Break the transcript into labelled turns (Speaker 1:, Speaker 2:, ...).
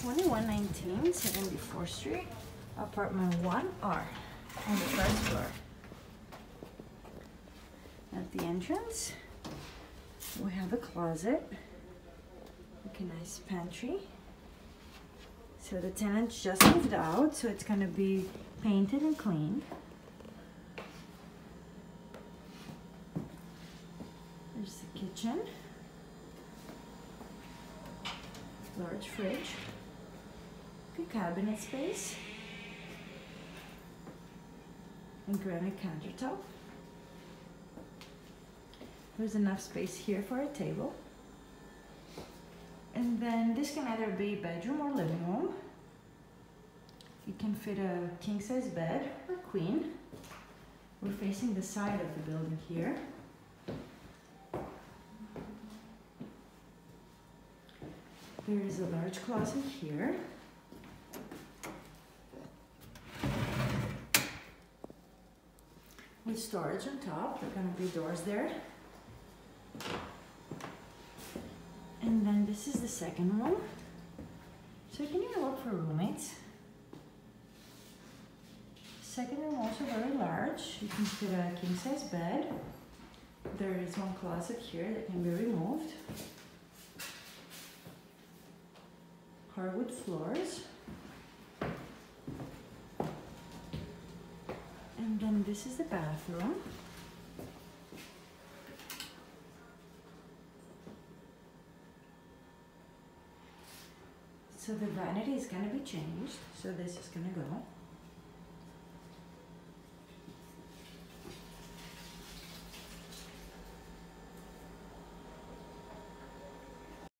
Speaker 1: 2119 74th Street, apartment 1R, on the first floor. At the entrance, we have a closet, like a nice pantry. So the tenants just moved out, so it's gonna be painted and cleaned. There's the kitchen. Large fridge. Good cabinet space. And granite countertop. There's enough space here for a table. And then this can either be bedroom or living room. You can fit a king-size bed or queen. We're facing the side of the building here. There is a large closet here. With storage on top. There are going to be doors there. And then this is the second room. So you can even look for roommates. Second room also very large. You can fit a king-size bed. There is one closet here that can be removed. Hardwood floors. And then this is the bathroom. So the vanity is going to be changed. So this is going to go.